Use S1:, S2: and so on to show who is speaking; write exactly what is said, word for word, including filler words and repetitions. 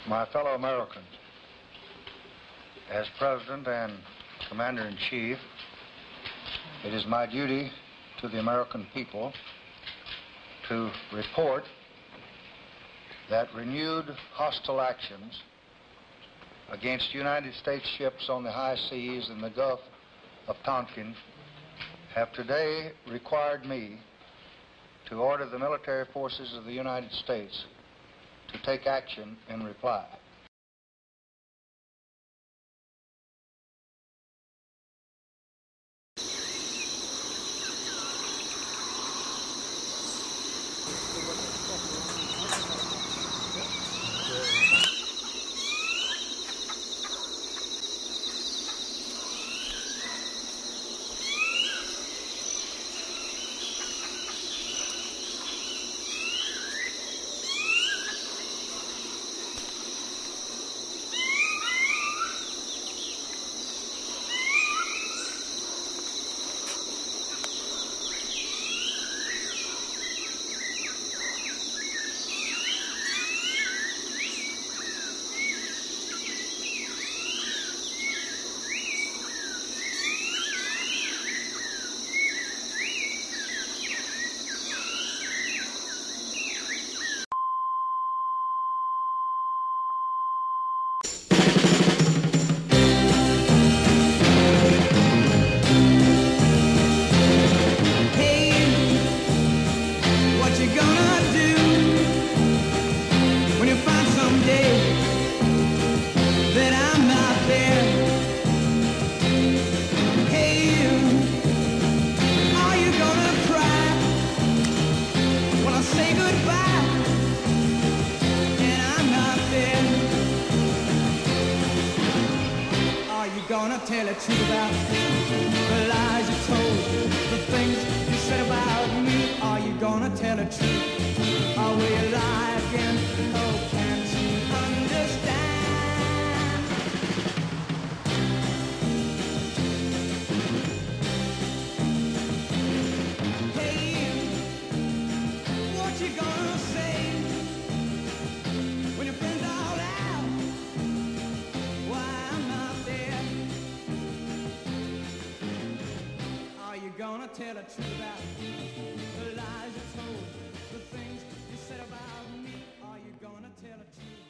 S1: My fellow Americans, as President and Commander-in-Chief, it is my duty to the American people to report that renewed hostile actions against United States ships on the high seas in the Gulf of Tonkin have today required me to order the military forces of the United States to take action in reply.
S2: Gonna tell the truth about the lies you told, the things you said about me. Are you gonna tell the truth, or will you lie again? Oh, can't you understand? Hey, what you gonna say when your friends all out? Why I'm not there? Gonna tell the truth about the lies you told, the things you said about me. Are you gonna tell the truth?